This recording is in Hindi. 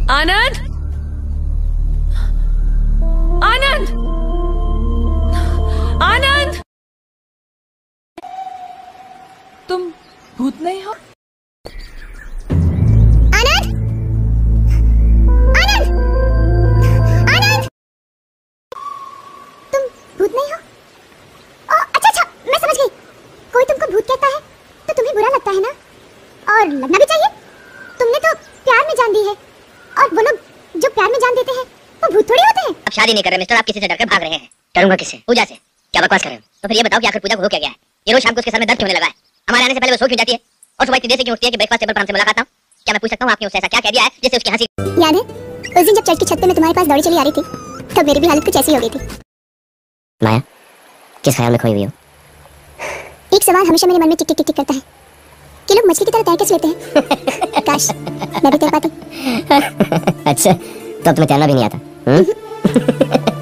आनंद, आनंद, आनंद, तुम भूत नहीं हो? आनंद, आनंद, आनंद, तुम भूत नहीं हो? अच्छा अच्छा, मैं समझ गई। कोई तुमको भूत कहता है तो तुम्हें बुरा लगता है ना? और लगना भी चाहिए। तुमने तो प्यार में जान दी है, और वो लोग जो प्यार में जान देते हैं वो भूत थोड़ी होते हैं। अब शादी नहीं कर रहे मिस्टर, आप किसी से डरकर भाग रहे हैं। डरूंगा किससे? पूजा से। क्या बकवास कर रहे हो? तो फिर ये बताओ कि आखिर पूजा को हो क्या गया है? ये रोज शाम को उसके सर में दर्द क्यों होने लगा है? हमारे आने से पहले वो सो क्यों जाती है? और सुबह इतनी देर से क्यों उठती है कि ब्रेकफास्ट टेबल पर हमसे मुलाकात ना? क्या मैं पूछ सकता हूँ आपने उससे ऐसा क्या कह दिया है जिससे उसकी हंसी? याद है उस दिन जब चर्च की छत पे मैं तुम्हारे पास दौड़ी चली आ रही थी, तब मेरी भी हालत कुछ ऐसी हो गई थी। माया, किस ख्याल में खोई हुई हो? एक सवाल हमेशा मेरे मन में टिक टिक टिक करता है कि लोग मछली की तरह तैर कैसे लेते हैं? काश मैं भी तैर पाती। अच्छा, तो तुम्हें तैरना भी नहीं आता?